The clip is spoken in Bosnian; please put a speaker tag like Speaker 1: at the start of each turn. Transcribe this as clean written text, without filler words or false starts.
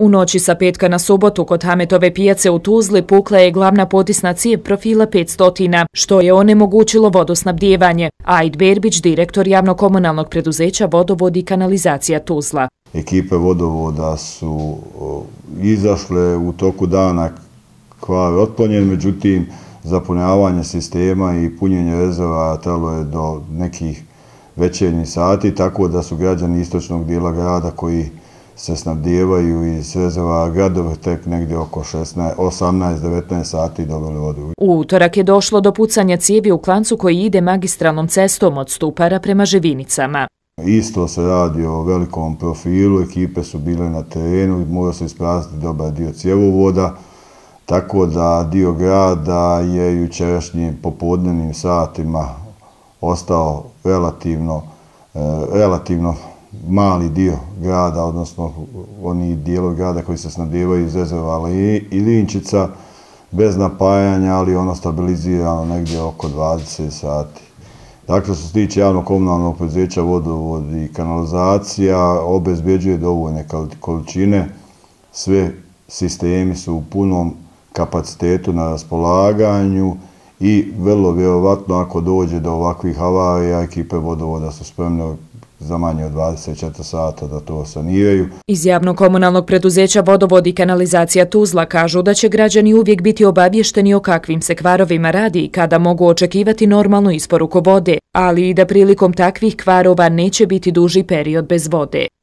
Speaker 1: U noći sa petka na subotu kod Hametove pijace u Tuzli pukla je glavna potisna cijev profila 500, što je onemogućilo vodosnabdijevanje. Aid Berbić, direktor javno-komunalnog preduzeća Vodovod i kanalizacija Tuzla.
Speaker 2: Ekipe vodovoda su izašle u toku dana, kvar otklonjen, međutim zapunjavanje sistema i punjenje rezervoara trajalo je do nekih večernjih sati, tako da su građani istočnog dijela grada koji se snabdijevaju iz rezervoara gradova tek negdje oko 18-19 sati dobili vodu.
Speaker 1: U utorak je došlo do pucanja cijevi u klancu koji ide magistralnom cestom od Stupara prema Živinicama.
Speaker 2: Isto se radi o velikom profilu, ekipe su bile na terenu i mora se isprazniti dobar dio cjevovoda, tako da dio grada je jučerašnjim popodnevnim satima ostao relativno mali dio grada, odnosno oni dijelovi grada koji se snabdijevaju iz rezervoara i Linčica bez napajanja, ali ono stabilizirano negdje oko 20 sati. Dakle, što se tiče javno-komunalnog preduzeća Vodovod i kanalizacija, obezbeđuje dovoljne količine, sve sistemi su u punom kapacitetu na raspolaganju i vrlo vjerovatno ako dođe do ovakvih havarija, ekipe vodovoda su spremne za manje od 24 sata da to saniraju.
Speaker 1: Iz javno-komunalnog preduzeća Vodovod i kanalizacija Tuzla kažu da će građani uvijek biti obavješteni o kakvim se kvarovima radi i kada mogu očekivati normalnu isporuku vode, ali i da prilikom takvih kvarova neće biti duži period bez vode.